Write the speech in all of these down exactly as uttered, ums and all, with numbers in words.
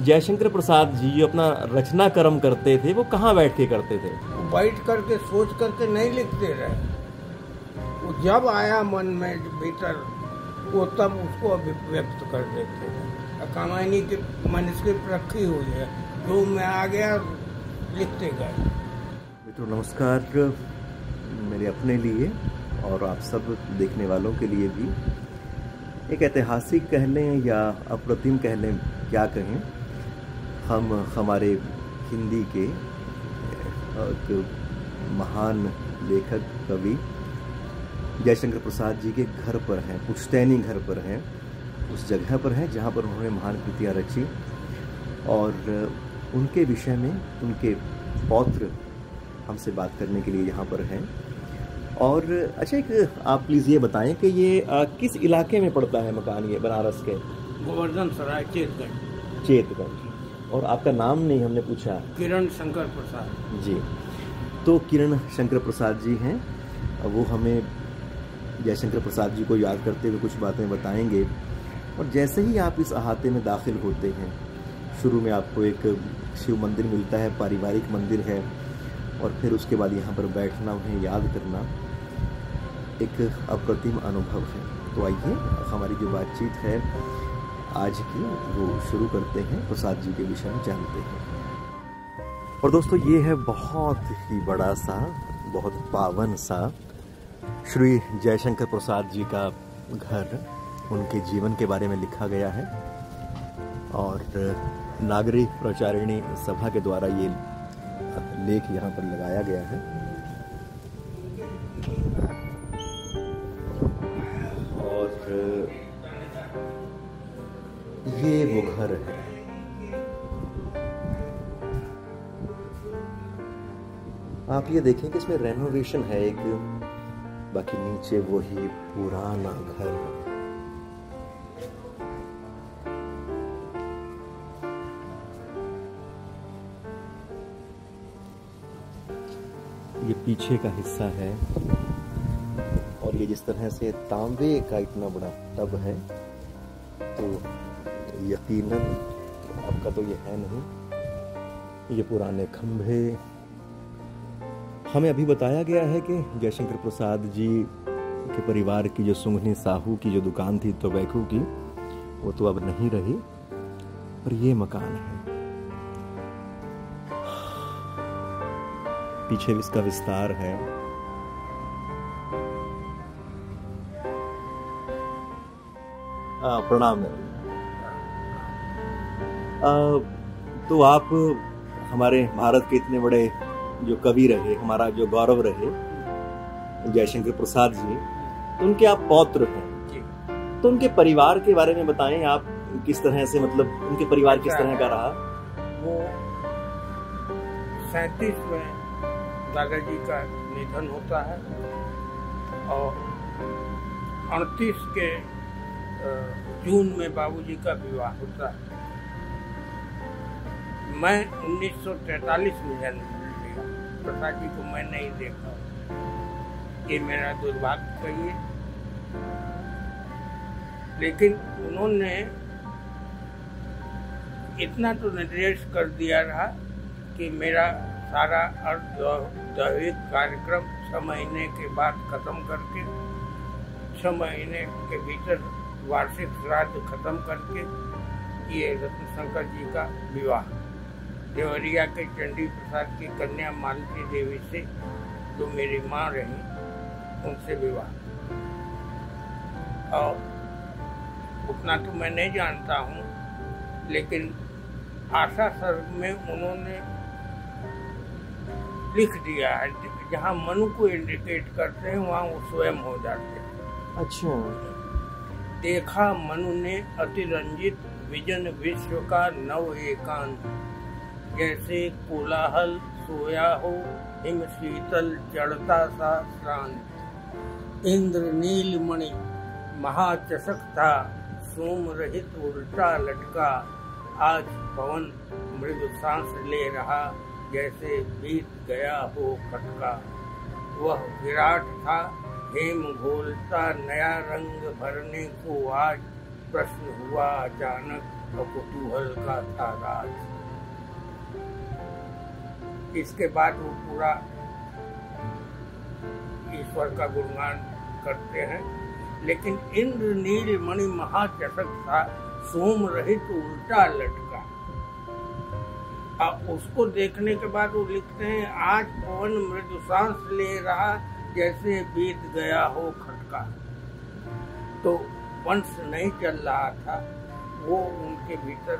जयशंकर प्रसाद जी जो अपना रचना कर्म करते थे वो कहाँ बैठ के करते थे? बैठ करके सोच करके नहीं लिखते रहे, वो जब आया मन में भीतर वो तब उसको अभिव्यक्त कर देते थे। कमायनी की मैन्युस्क्रिप्ट रखी हुई है, जो में आ गया लिखते गए। मित्रों नमस्कार, मेरे अपने लिए और आप सब देखने वालों के लिए भी एक ऐतिहासिक कह लें या अप्रतिम कह लें, क्या कहें, हम हमारे हिंदी के एक महान लेखक कवि जयशंकर प्रसाद जी के घर पर हैं, पुश्तैनी घर पर हैं, उस जगह पर हैं जहाँ पर उन्होंने महान कृतियाँ रची और उनके विषय में उनके पौत्र हमसे बात करने के लिए यहाँ पर हैं। और अच्छा, एक आप प्लीज़ ये बताएं कि ये आ, किस इलाके में पड़ता है मकान, ये बनारस के? गोवर्धन सराय, चेतगंज। चेतगंज। और आपका नाम नहीं हमने पूछा? किरण शंकर प्रसाद जी। तो किरण शंकर प्रसाद जी हैं, वो हमें जयशंकर प्रसाद जी को याद करते हुए कुछ बातें बताएंगे। और जैसे ही आप इस अहाते में दाखिल होते हैं, शुरू में आपको एक शिव मंदिर मिलता है, पारिवारिक मंदिर है, और फिर उसके बाद यहाँ पर बैठना, उन्हें याद करना एक अप्रतिम अनुभव है। तो आइए हमारी जो बातचीत है आज की वो शुरू करते हैं, प्रसाद जी के विषय में जानते हैं। और दोस्तों ये है बहुत ही बड़ा सा, बहुत पावन सा श्री जयशंकर प्रसाद जी का घर। उनके जीवन के बारे में लिखा गया है और नागरी प्रचारिणी सभा के द्वारा ये लेख यहाँ पर लगाया गया है। और ये वो घर है। आप ये देखें कि इसमें रेनोवेशन है एक, बाकी नीचे वही पुराना घर है। ये पीछे का हिस्सा है और ये जिस तरह से तांबे का इतना बड़ा टब है, तो यकीनन आपका तो ये है नहीं। ये पुराने खंभे। हमें अभी बताया गया है कि जयशंकर प्रसाद जी के परिवार की जो सुंघनी साहू की जो दुकान थी टोबैको की, वो तो अब नहीं रही, पर ये मकान है। पीछे इसका विस्तार है। प्रणाम। तो आप हमारे भारत के इतने बड़े जो कवि रहे, हमारा जो गौरव रहे जयशंकर प्रसाद जी, तो उनके आप पौत्र हैं, तो उनके परिवार के बारे में बताएं। आप किस तरह से, मतलब उनके परिवार किस तरह का रहा? वो सैंतीस में दादाजी का निधन होता है और अड़तीस के जून में बाबूजी का विवाह होता है। मैं उन्नीस सौ तैंतालीस में जन्म लिया। प्रसाद जी को मैं नहीं देखा, ये मेरा दुर्भाग्य कहिए, लेकिन उन्होंने इतना तो निर्देश कर दिया रहा कि मेरा सारा अर्धदैविक कार्यक्रम छह महीने के बाद खत्म करके, छह महीने के भीतर वार्षिक श्राद्ध खत्म करके ये रत्नशंकर जी का विवाह देवरिया के चंडी प्रसाद की कन्या मालती देवी से, जो मेरी माँ रही, उनसे विवाह। और उतना तो मैं नहीं जानता हूँ, लेकिन आशा सर्ग में उन्होंने लिख दिया है, जहाँ मनु को इंडिकेट करते हैं वहाँ वो स्वयं हो जाते हैं। अच्छा। देखा मनु ने अतिरंजित विजन विश्व का नव एकांत, जैसे कोलाहल सोया हो हिम शीतल जड़ता सा श्रांत। इंद्र नीलमणि महाचषक था, सोम रहित उल्टा लटका, आज पवन मृदु सांस ले रहा, जैसे बीत गया हो खटका। वह विराट था हेम घोलता, नया रंग भरने को आज प्रश्न हुआ अचानक, और कुतूहल का था राज। इसके बाद वो पूरा ईश्वर का गुणगान करते हैं। लेकिन इंद्र नील मणि महाचषक था, सोम रहित उल्टा लटका। अब उसको देखने के बाद वो लिखते हैं, आज पवन मृदु सांस ले रहा, जैसे बीत गया हो खटका। तो वंश नहीं चल रहा था, वो उनके भीतर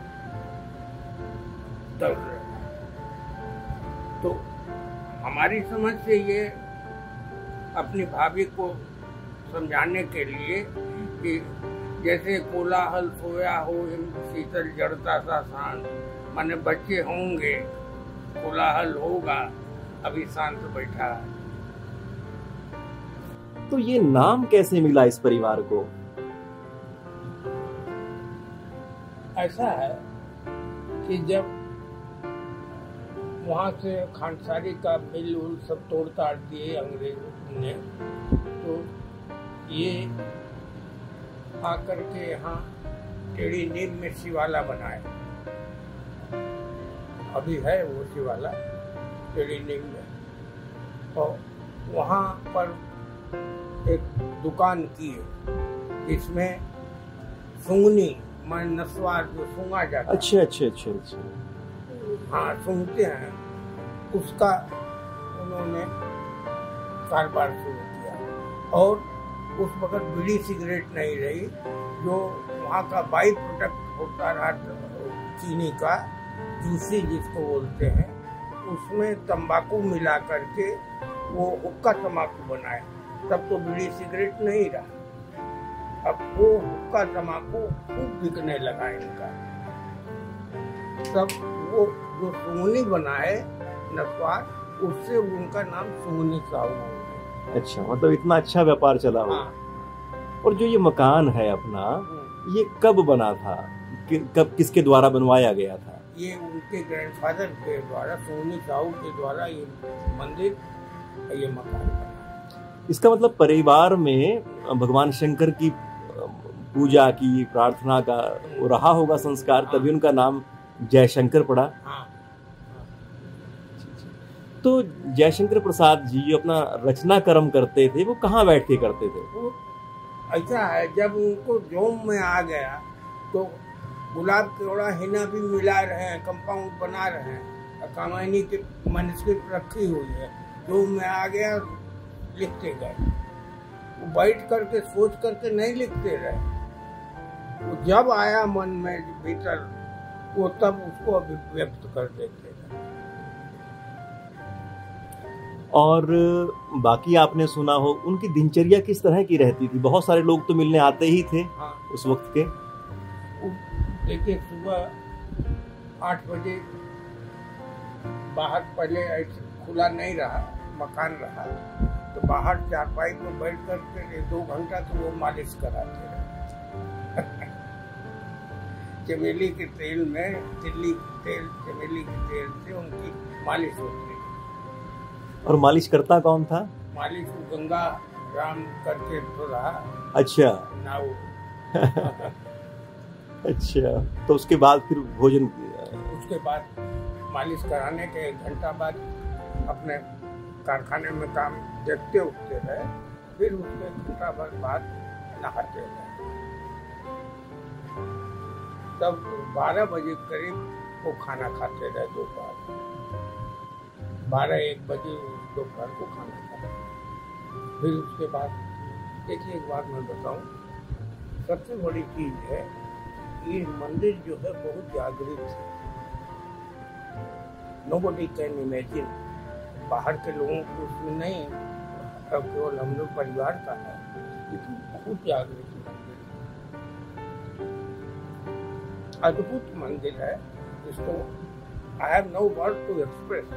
दल रहा। तो हमारी समझ से ये अपनी भाभी को समझाने के लिए कि जैसे कोलाहल सोया हो शीतल जड़ता सा शांत, माने बच्चे होंगे, कोलाहल होगा, अभी शांत बैठा है। तो ये नाम कैसे मिला इस परिवार को? ऐसा है कि जब वहाँ से खानसारी का मिल उल सब तोड़ ताड़ दिए अंग्रेजों ने, तो ये आकर के यहाँ टेढ़ी नीम में शिवाला बनाए। अभी है वो शिवाला टेढ़ी नीम में। और वहाँ पर एक दुकान की है, इसमें सुंगनी मैं नस्वार जो सूंगा जाता। अच्छा अच्छा अच्छा अच्छा हाँ, सुनते हैं, उसका उन्होंने कारोबार शुरू किया। और उस वक्त बीड़ी सिगरेट नहीं रही, जो वहाँ का बाई प्रोडक्ट होता रहा चीनी का, जूसी जिसको बोलते हैं, उसमें तंबाकू मिला करके वो हुक्का तंबाकू बनाए। तब तो बीड़ी सिगरेट नहीं रहा, अब वो हुक्का तंबाकू खूब बिकने लगा इनका। तब वो जो सुंगनी बनाए नस्वार, उससे उनका नाम सुंगनी साहू हो गया। अच्छा, मतलब इतना अच्छा व्यापार चला हो। हाँ। और जो ये मकान है अपना, ये कब बना था, कि, कब किसके द्वारा बनवाया गया था? ये उनके ग्रैंडफादर के द्वारा, सुंगनी साहू के द्वारा ये मंदिर, ये मकान बना। इसका मतलब परिवार में भगवान शंकर की पूजा की, प्रार्थना का वो रहा होगा संस्कार, तभी उनका नाम जयशंकर पड़ा। हाँ। तो जयशंकर प्रसाद जी जो अपना रचना कर्म करते थे, वो कहाँ बैठ के करते थे? वो ऐसा है, जब उनको जोम में आ गया तो गुलाब केवड़ा हिना भी मिला रहे हैं, कंपाउंड बना रहे हैं, कामायनी की मैन्युस्क्रिप्ट रखी हुई है। जोम में आ गया, लिखते गए। वो बैठ करके सोच करके नहीं लिखते रहे, वो जब आया मन में भीतर, वो तब उसको अभिव्यक्त कर देते थे। और बाकी आपने सुना हो उनकी दिनचर्या किस तरह की रहती थी? बहुत सारे लोग तो मिलने आते ही थे। हाँ। उस वक्त के देखिए, सुबह आठ बजे बाहर, पहले ऐसे खुला नहीं रहा, मकान रहा, तो बाहर चारपाई पर बैठ कर दो घंटा तो वो मालिश कराते रहे। चमेली के तेल में, तिल्ली के तेल, चमेली के तेल से उनकी मालिश होती है। और मालिश करता कौन था? मालिश वो गंगा राम करके तो रहा। अच्छा। नाउ। अच्छा, तो उसके बाद फिर भोजन? उसके बाद मालिश कराने के एक घंटा बाद अपने कारखाने में काम देखते उठते रहे, फिर उसके घंटा भर बाद नहाते रहे। तब बारह बजे करीब वो खाना खाते रहे, दोपहर बारह एक बजे दोपहर को खाना खाते। फिर उसके बाद देखिए, एक बात मैं बताऊं, सबसे बड़ी चीज है, ये मंदिर जो है बहुत जागृत है। नोबडी कैन इमेजिन, बाहर के लोगों को उसमें नहीं, अब केवल हम लोग परिवार का है, लेकिन बहुत जागृत मंदिर, अद्भुत मंदिर है, जिसको I have no word to express.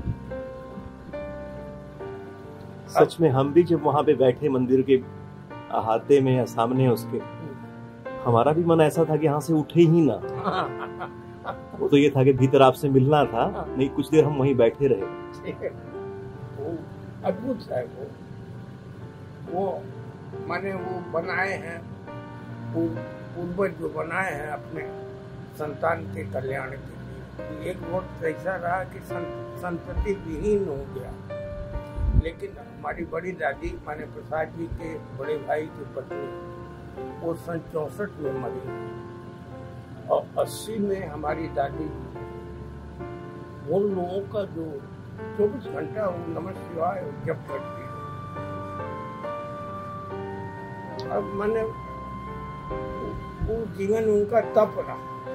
सच में हम भी जब वहां पे बैठे मंदिर के अहाते में या सामने उसके, हमारा भी मन ऐसा था कि यहाँ से उठे ही ना। वो तो ये था कि भीतर आपसे मिलना था, नहीं कुछ देर हम वहीं बैठे रहे। वो अद्भुत है, वो वो माने वो बनाए हैं, वो पूर्वज जो बनाए हैं अपने संतान के कल्याण के लिए, एक वक्त ऐसा रहा कि संतति विहीन हो गया। लेकिन हमारी बड़ी दादी माने प्रसाद जी के बड़े भाई की पत्नी वो सन चौसठ में मरी और अस्सी में हमारी दादी उन लोगों का जो चौबीस घंटा वो नमः शिवाय जप करती है। अब मैंने वो जीवन उनका तप रहा,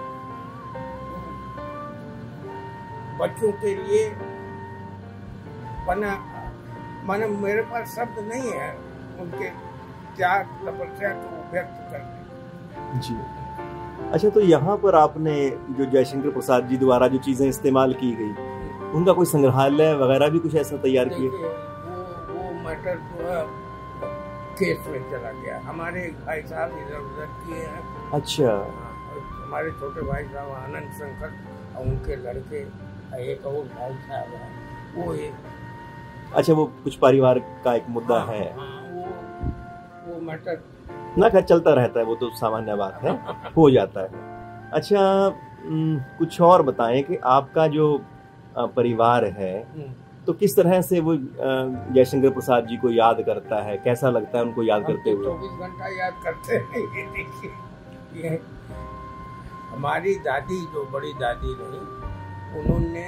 बच्चों के लिए बना। माने मेरे पास शब्द नहीं है उनके त्याग तपस्या को व्यक्त करने। जी अच्छा, तो यहाँ पर आपने जो जयशंकर प्रसाद जी द्वारा जो चीजें इस्तेमाल की गई उनका कोई संग्रहालय वगैरह भी कुछ ऐसा तैयार किया? वो वो मैटर जो है केस में चला गया। हमारे भाई साहब इधर उधर किए हैं। अच्छा। हमारे छोटे भाई साहब आनंद शंकर और उनके लड़के एक और भाई साहब है वो एक। अच्छा, वो कुछ परिवार का एक मुद्दा हाँ, है। हाँ, वो वो मैटर ना खैर चलता रहता है, वो तो सामान्य बात है, हो जाता है। अच्छा, कुछ और बताएं कि आपका जो परिवार है तो किस तरह से वो जयशंकर प्रसाद जी को याद करता है, कैसा लगता है उनको याद करते हुए? चौबीस घंटा याद करते हैं। ये देखिए, ये हमारी दादी जो बड़ी दादी रही, उन्होंने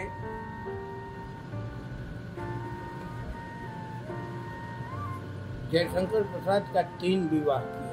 जयशंकर प्रसाद का तीन विवाह किया।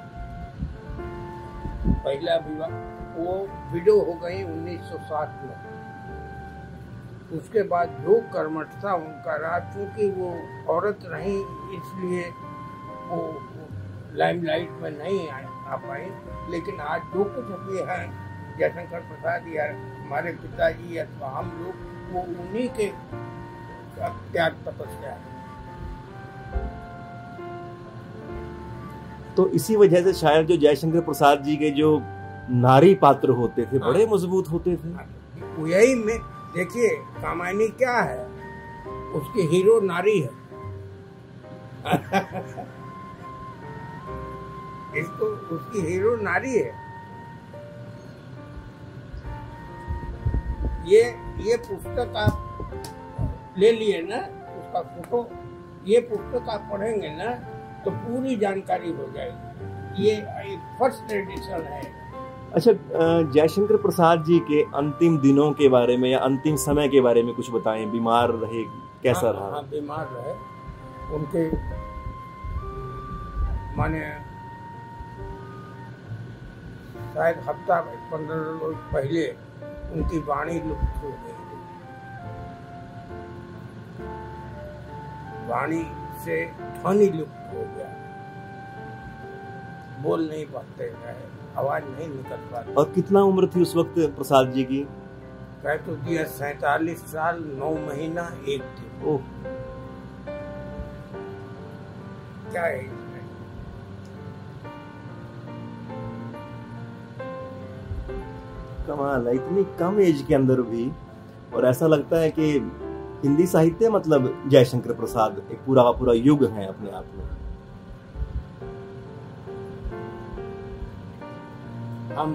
पहला विवाह वो विडो हो गई उन्नीस सौ सात में। उसके बाद जो कर्मठ था उनका रहा, क्योंकि वो औरत रही इसलिए वो लाइमलाइट में नहीं आ पाई। लेकिन आज जो कुछ भी है जयशंकर प्रसाद या हमारे पिताजी अथवा हम लोग, वो उन्हीं के त्याग तपस्या है। तो इसी वजह से शायद जो जयशंकर प्रसाद जी के जो नारी पात्र होते थे बड़े मजबूत होते थे। यही में देखिए, कामायनी क्या है, उसकी हीरो नारी है। इसको उसकी हीरो नारी है। ये ये पुस्तक आप ले लिए ना, उसका फोटो, ये पुस्तक आप पढ़ेंगे ना तो पूरी जानकारी हो जाएगी। ये फर्स्ट एडिशन है। अच्छा, जयशंकर प्रसाद जी के अंतिम दिनों के बारे में या अंतिम समय के बारे में कुछ बताएं। बीमार रहे, कैसा हाँ, रहा? हाँ, बीमार रहे। उनके माने शायद हफ्ता पंद्रह रोज पहले उनकी वाणी लुप्त हो गई। वाणी से ध्वनि लुप्त हो गया, बोल नहीं पाते हैं, आवाज नहीं निकल पाती। और कितना उम्र थी उस वक्त प्रसाद जी की? कह तो दिया सैतालीस साल नौ महीना एक दिन। ओह, क्या है इसमें? कमाल है, इतनी कम एज के अंदर भी। और ऐसा लगता है कि हिंदी साहित्य मतलब जयशंकर प्रसाद एक पूरा का पूरा युग है अपने आप में। हम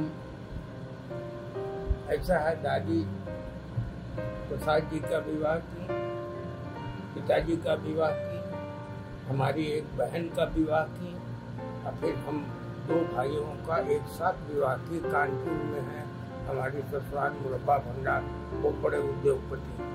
ऐसा है, दादी प्रसाद जी का विवाह की, पिताजी का विवाह की, हमारी एक बहन का विवाह की, और फिर हम दो भाइयों का एक साथ विवाह की। कानपुर में है हमारी ससुराल मुरब्बा भंडार, वो बड़े उद्योगपति।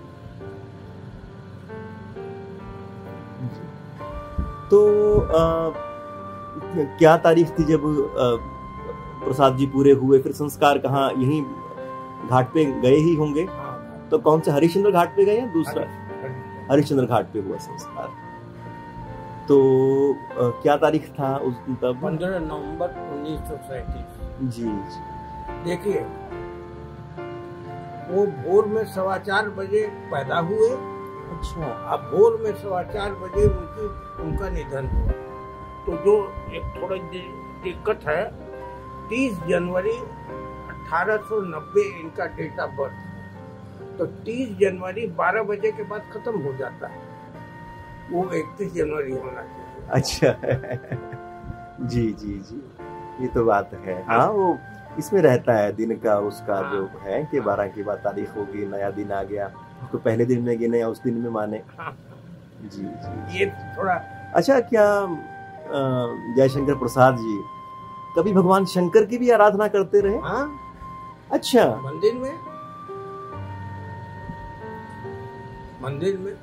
तो आ, क्या तारीख थी जब आ, प्रसाद जी पूरे हुए? फिर संस्कार कहाँ, यहीं घाट पे गए ही होंगे? हाँ, तो कौन से हरिश्चंद्र घाट पे गए या दूसरा? हरिश्चंद्र घाट पे हुआ संस्कार। तो आ, क्या तारीख था उस दिन तब? पंद्रह नवंबर उन्नीस सौ सैंतीस। जी जी। देखिए, वो भोर में सवा चार बजे पैदा हुए। अच्छा। अब भोर में सवा चार बजे उनकी उनका निधन हुआ। तो जो एक थोड़ा दिक्कत है, तीस जनवरी अठारह सौ नब्बे इनका डेट ऑफ बर्थ है। तो तीस जनवरी बारह बजे के बाद खत्म हो जाता है, वो इकतीस जनवरी होना चाहिए। अच्छा। जी जी जी। ये तो बात है। हाँ, वो इसमें रहता है दिन का उसका हाँ, जो है कि हाँ, बारह की बात तारीख होगी, नया दिन आ गया तो पहले दिन में गिने या उस दिन में माने। हाँ, जी जी। ये थोड़ा। अच्छा, क्या अ, जयशंकर प्रसाद जी कभी भगवान शंकर की भी आराधना करते रहे? हाँ, अच्छा, मंदिर में मंदिर में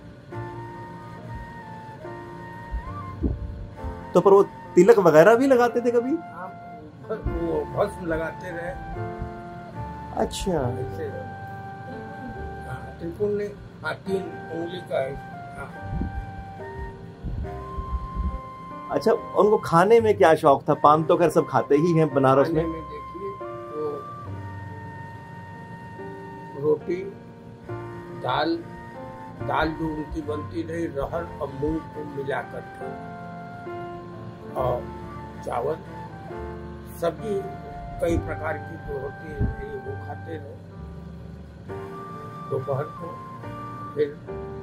तो पर वो तिलक वगैरह भी लगाते थे कभी? हाँ, वो भस्म लगाते रहे अच्छा, ऐसे। हाँ, त्रिपुर ने, हाँ, तीन उंगली का है। हाँ। अच्छा, उनको खाने में क्या शौक था? पान तो खैर सब खाते ही हैं बनारस में। खाने में देखिए तो रोटी, दाल दाल जो उनकी बनती रही रहर और मूंग को मिलाकर के, और चावल, सब्जी कई प्रकार की जो होती है वो खाते रहे। दोपहर को फिर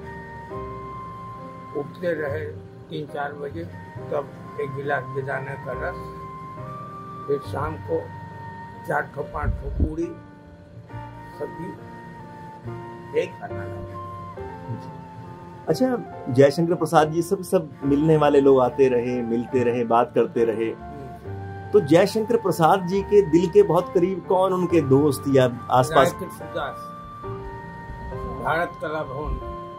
उठते रहे तीन चार बजे, तब एक गिलास बेदाना का रस, फिर शाम को चार ठो पाँच ठो पूरी सब्जी, एक खाना। अच्छा, जयशंकर प्रसाद जी सब सब मिलने वाले लोग आते रहे, मिलते रहे, बात करते रहे, तो जयशंकर प्रसाद जी के दिल के बहुत करीब कौन उनके दोस्त या आसपास? कृष्णदास, भारत कला भवन,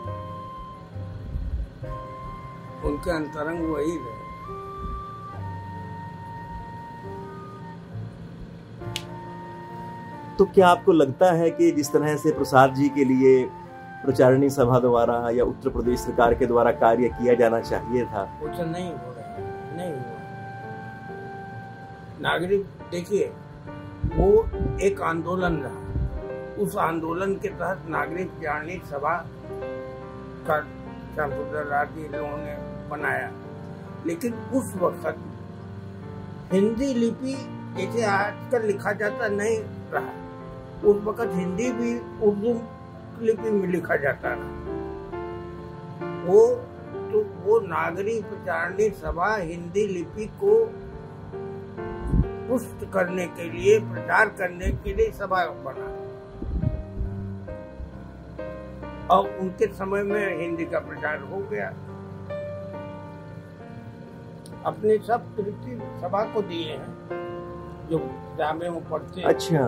उनके अंतरंग वही रहे। तो क्या आपको लगता है कि जिस तरह से प्रसाद जी के लिए प्रचारणी सभा द्वारा या उत्तर प्रदेश सरकार के द्वारा कार्य किया जाना चाहिए था, कुछ नहीं हो रहा है, नहीं हुआ। नागरिक देखिए, वो एक आंदोलन रहा, उस आंदोलन के तहत नागरिक प्रचारणी सभा का श्यामसुंदर आदि लोगों ने बनाया, लेकिन उस वक्त हिंदी लिपि जैसे आजकल लिखा जाता नहीं रहा, उस वक्त हिंदी भी उर्दू लिपि में लिखा जाता रहा। वो तो वो नागरिक प्रचारणी सभा हिंदी लिपि को पुष्ट करने के लिए, प्रचार करने के लिए सभा बना, और उनके समय में हिंदी का प्रचार हो गया। अपने सब कृति सभा को दिए हैं जो किताबें वो पढ़ते। अच्छा,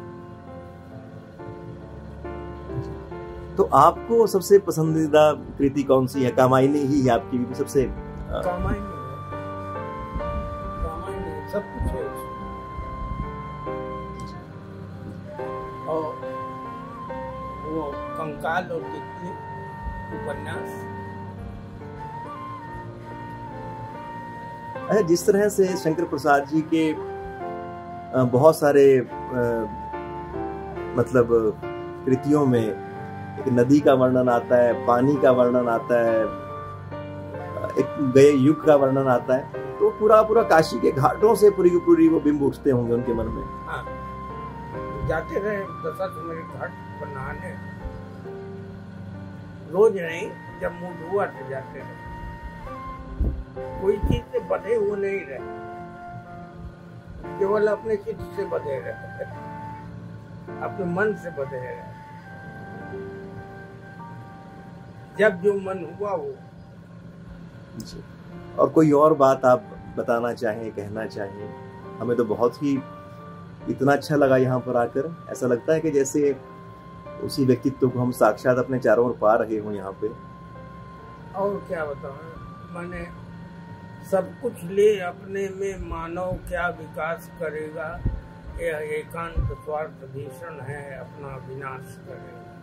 तो आपको सबसे पसंदीदा कृति कौन सी है? कामायनी ही आपकी भी सबसे? कामायनी कामायनी सब कुछ है उसमें। और वो कंकाल और तितली उपन्यास। अच्छा, जिस तरह से शंकर प्रसाद जी के बहुत सारे मतलब कृतियों में एक नदी का वर्णन आता है, पानी का वर्णन आता है, एक गए युग का वर्णन आता है, तो पूरा पूरा काशी के घाटों से पूरी पूरी वो बिंब उठते होंगे उनके मन में। हाँ, जाते रहे दशाश्वमेध घाट पर नहाने, रोज नहीं, जब मूड हुआ तो जाते रहे। कोई चीज से बंधे हुए नहीं रहे, केवल अपने चित्त से बंधे रहे, अपने मन से बंधे रहे। जब जो मन हुआ वो। जी। और कोई और बात आप बताना चाहें, कहना चाहें? हमें तो बहुत ही इतना अच्छा लगा यहाँ पर आकर, ऐसा लगता है कि जैसे उसी व्यक्तित्व को हम साक्षात अपने चारों ओर पा रहे हो यहाँ पे। और क्या बताऊं, मैंने सब कुछ ले अपने में, मानव क्या विकास करेगा, यह एकांत स्वार्थ भीषण है, अपना विनाश करेगा।